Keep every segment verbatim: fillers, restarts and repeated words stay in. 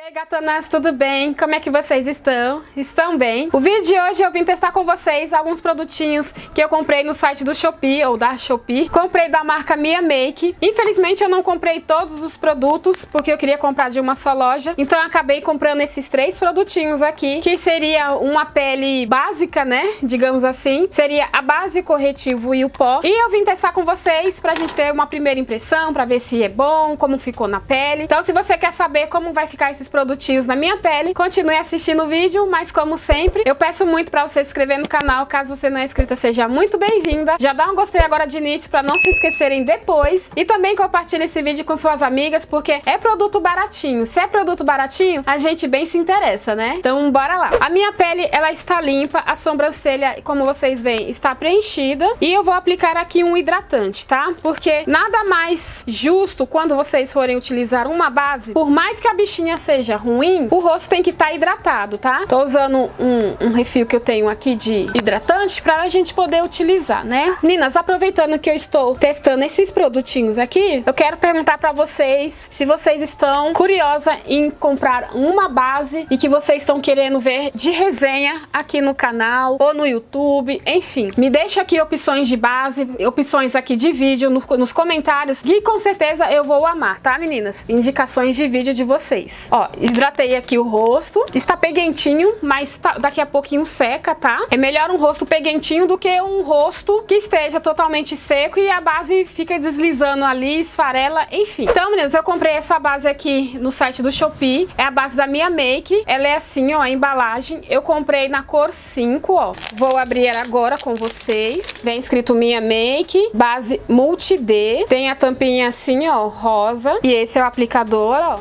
Oi, gatonas, tudo bem? Como é que vocês estão? Estão bem? O vídeo de hoje eu vim testar com vocês alguns produtinhos que eu comprei no site do Shopee, ou da Shopee. Comprei da marca Mia Make. Infelizmente eu não comprei todos os produtos, porque eu queria comprar de uma só loja. Então eu acabei comprando esses três produtinhos aqui, que seria uma pele básica, né? Digamos assim. Seria a base, o corretivo e o pó. E eu vim testar com vocês pra gente ter uma primeira impressão, pra ver se é bom, como ficou na pele. Então se você quer saber como vai ficar esses produtinhos na minha pele, continue assistindo o vídeo, mas como sempre, eu peço muito pra você se inscrever no canal. Caso você não é inscrita, seja muito bem-vinda. Já dá um gostei agora de início pra não se esquecerem depois. E também compartilhe esse vídeo com suas amigas, porque é produto baratinho. Se é produto baratinho, a gente bem se interessa, né? Então bora lá. A minha pele, ela está limpa, a sobrancelha, como vocês veem, está preenchida. E eu vou aplicar aqui um hidratante, tá? Porque nada mais justo quando vocês forem utilizar uma base, por mais que a bichinha seja ruim, o rosto tem que estar hidratado, tá? Tô usando um, um refil que eu tenho aqui de hidratante pra gente poder utilizar, né? Meninas, aproveitando que eu estou testando esses produtinhos aqui, eu quero perguntar pra vocês se vocês estão curiosas em comprar uma base e que vocês estão querendo ver de resenha aqui no canal ou no YouTube, enfim. Me deixa aqui opções de base, opções aqui de vídeo no, nos comentários e com certeza eu vou amar, tá, meninas? Indicações de vídeo de vocês. Ó, hidratei aqui o rosto. Está peguentinho, mas tá, daqui a pouquinho seca, tá? É melhor um rosto peguentinho do que um rosto que esteja totalmente seco e a base fica deslizando ali, esfarela, enfim. Então, meninas, eu comprei essa base aqui no site do Shopee. É a base da Mia Make. Ela é assim, ó, a embalagem. Eu comprei na cor cinco, ó. Vou abrir agora com vocês. Vem escrito Mia Make, base Multi D. Tem a tampinha assim, ó, rosa. E esse é o aplicador, ó.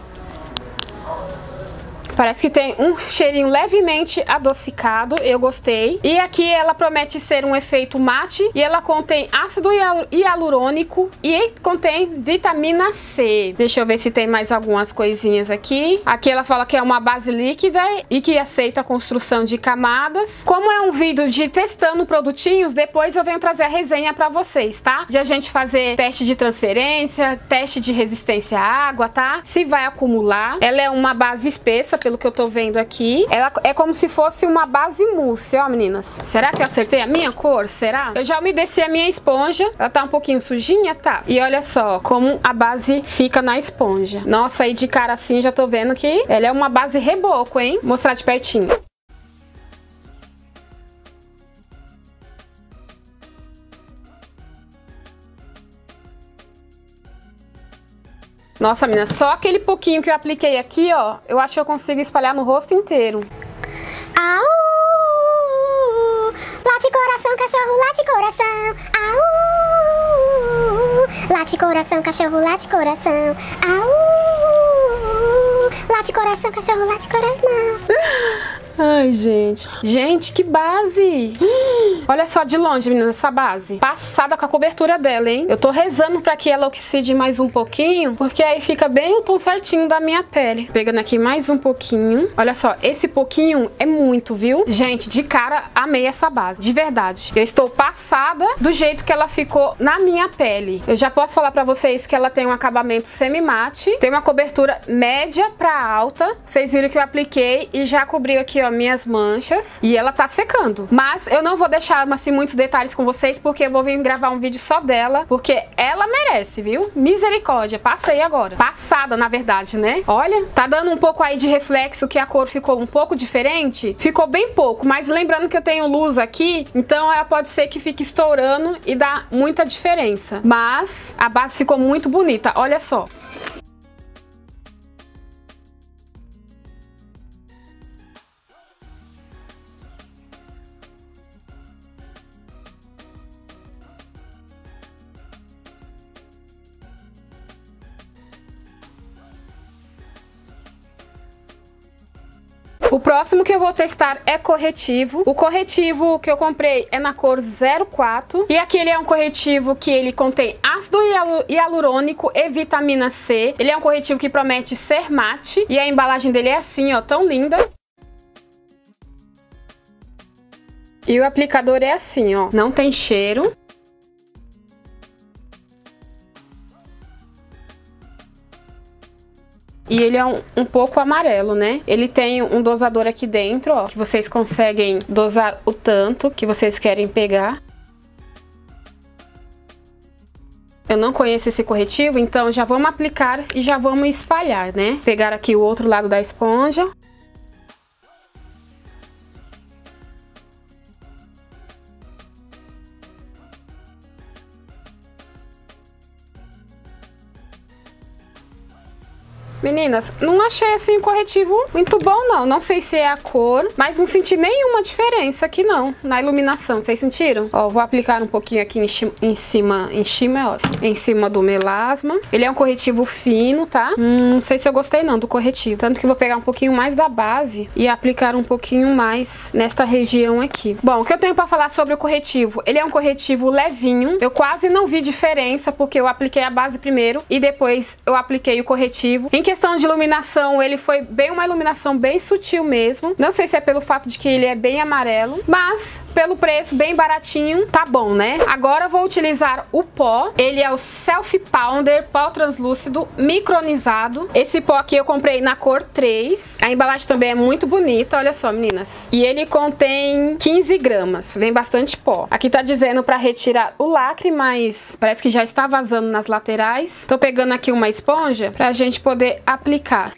Parece que tem um cheirinho levemente adocicado, eu gostei. E aqui ela promete ser um efeito mate e ela contém ácido hialurônico e contém vitamina C. Deixa eu ver se tem mais algumas coisinhas aqui. Aqui ela fala que é uma base líquida e que aceita a construção de camadas. Como é um vídeo de testando produtinhos, depois eu venho trazer a resenha pra vocês, tá? De a gente fazer teste de transferência, teste de resistência à água, tá? Se vai acumular. Ela é uma base espessa, pelo que eu tô vendo aqui. Ela é como se fosse uma base mousse, ó, meninas. Será que eu acertei a minha cor? Será? Eu já umedeci a minha esponja. Ela tá um pouquinho sujinha, tá? E olha só como a base fica na esponja. Nossa, aí de cara assim já tô vendo que ela é uma base reboco, hein? Vou mostrar de pertinho. Nossa, menina, só aquele pouquinho que eu apliquei aqui, ó, eu acho que eu consigo espalhar no rosto inteiro. Au! Late coração, cachorro, late coração. Au! Late coração, cachorro, late coração. Au! Late coração, cachorro, late coração. Ai, gente. Gente, que base! Olha só de longe, menina, essa base. Passada com a cobertura dela, hein? Eu tô rezando pra que ela oxide mais um pouquinho, porque aí fica bem o tom certinho da minha pele. Pegando aqui mais um pouquinho. Olha só, esse pouquinho é muito, viu? Gente, de cara, amei essa base. De verdade. Eu estou passada do jeito que ela ficou na minha pele. Eu já posso falar pra vocês que ela tem um acabamento semi-mate. Tem uma cobertura média pra alta. Vocês viram que eu apliquei e já cobriu aqui, ó, minhas manchas, e ela tá secando. Mas eu não vou deixar assim muitos detalhes com vocês, porque eu vou vir gravar um vídeo só dela, porque ela merece, viu? Misericórdia, passei agora. Passada, na verdade, né? Olha, tá dando um pouco aí de reflexo que a cor ficou um pouco diferente. Ficou bem pouco, mas lembrando que eu tenho luz aqui, então ela pode ser que fique estourando e dá muita diferença. Mas a base ficou muito bonita, olha só. O próximo que eu vou testar é corretivo. O corretivo que eu comprei é na cor zero quatro. E aqui ele é um corretivo que ele contém ácido hialurônico e vitamina C. Ele é um corretivo que promete ser mate. E a embalagem dele é assim, ó, tão linda. E o aplicador é assim, ó, não tem cheiro. E ele é um, um pouco amarelo, né? Ele tem um dosador aqui dentro, ó, que vocês conseguem dosar o tanto que vocês querem pegar. Eu não conheço esse corretivo, então já vamos aplicar e já vamos espalhar, né? Pegar aqui o outro lado da esponja. Meninas, não achei assim um corretivo muito bom não, não sei se é a cor, mas não senti nenhuma diferença aqui não, na iluminação, vocês sentiram? Ó, vou aplicar um pouquinho aqui em cima, em cima, em cima, ó, em cima do melasma. Ele é um corretivo fino, tá? Hum, não sei se eu gostei não do corretivo, tanto que vou pegar um pouquinho mais da base e aplicar um pouquinho mais nesta região aqui. Bom, o que eu tenho pra falar sobre o corretivo? Ele é um corretivo levinho, eu quase não vi diferença porque eu apliquei a base primeiro e depois eu apliquei o corretivo. Em questão de iluminação, ele foi bem uma iluminação bem sutil mesmo. Não sei se é pelo fato de que ele é bem amarelo, mas pelo preço bem baratinho, tá bom, né? Agora eu vou utilizar o pó. Ele é o Selfie Powder Pó Translúcido Micronizado. Esse pó aqui eu comprei na cor três. A embalagem também é muito bonita, olha só, meninas. E ele contém quinze gramas. Vem bastante pó. Aqui tá dizendo pra retirar o lacre, mas parece que já está vazando nas laterais. Tô pegando aqui uma esponja pra gente poder aplicar.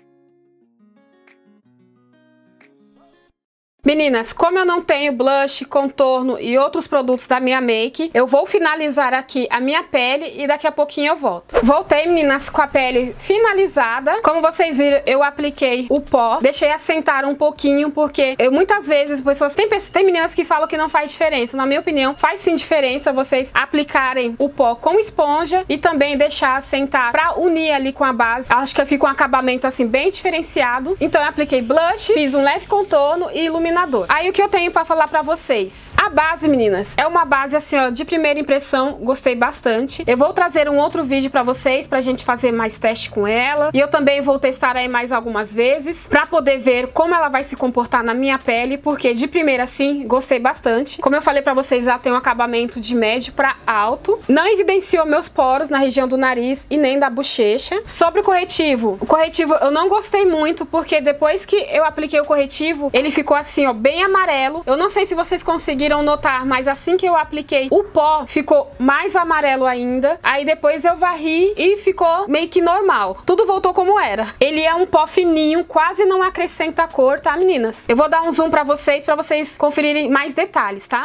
Meninas, como eu não tenho blush, contorno e outros produtos da Mia Make, eu vou finalizar aqui a minha pele e daqui a pouquinho eu volto. Voltei, meninas, com a pele finalizada. Como vocês viram, eu apliquei o pó, deixei assentar um pouquinho, porque eu muitas vezes, pessoas, tem, tem meninas que falam que não faz diferença. Na minha opinião, faz sim diferença vocês aplicarem o pó com esponja e também deixar assentar pra unir ali com a base. Acho que fica um acabamento assim bem diferenciado. Então eu apliquei blush, fiz um leve contorno e iluminação. Aí o que eu tenho pra falar pra vocês? A base, meninas, é uma base assim, ó, de primeira impressão, gostei bastante. Eu vou trazer um outro vídeo pra vocês, pra gente fazer mais teste com ela. E eu também vou testar aí mais algumas vezes, pra poder ver como ela vai se comportar na minha pele, porque de primeira assim, gostei bastante. Como eu falei pra vocês, ela tem um acabamento de médio pra alto. Não evidenciou meus poros na região do nariz e nem da bochecha. Sobre o corretivo, o corretivo eu não gostei muito, porque depois que eu apliquei o corretivo, ele ficou assim, ó, bem amarelo. Eu não sei se vocês conseguiram notar, mas assim que eu apliquei o pó, ficou mais amarelo ainda. Aí depois eu varri e ficou meio que normal. Tudo voltou como era. Ele é um pó fininho, quase não acrescenta cor, tá, meninas? Eu vou dar um zoom pra vocês, pra vocês conferirem mais detalhes, tá?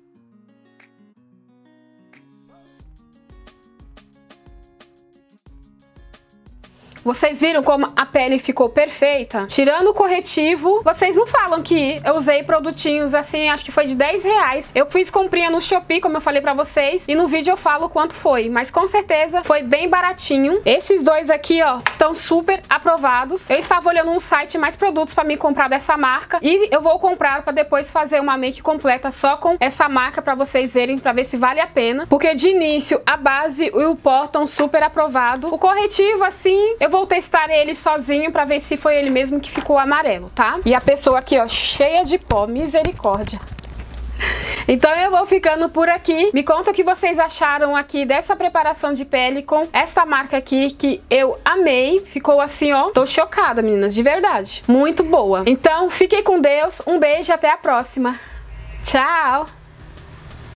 Vocês viram como a pele ficou perfeita? Tirando o corretivo, vocês não falam que eu usei produtinhos assim, acho que foi de dez reais. Eu fiz comprinha no Shopee, como eu falei pra vocês, e no vídeo eu falo quanto foi. Mas com certeza foi bem baratinho. Esses dois aqui, ó, estão super aprovados. Eu estava olhando no site mais produtos pra me comprar dessa marca. E eu vou comprar pra depois fazer uma make completa só com essa marca pra vocês verem, pra ver se vale a pena. Porque de início, a base e o pó estão super aprovados. O corretivo, assim, eu vou testar ele sozinho pra ver se foi ele mesmo que ficou amarelo, tá? E a pessoa aqui, ó, cheia de pó, misericórdia. Então eu vou ficando por aqui. Me conta o que vocês acharam aqui dessa preparação de pele com esta marca aqui, que eu amei. Ficou assim, ó, tô chocada, meninas, de verdade. Muito boa. Então, fiquem com Deus, um beijo e até a próxima. Tchau!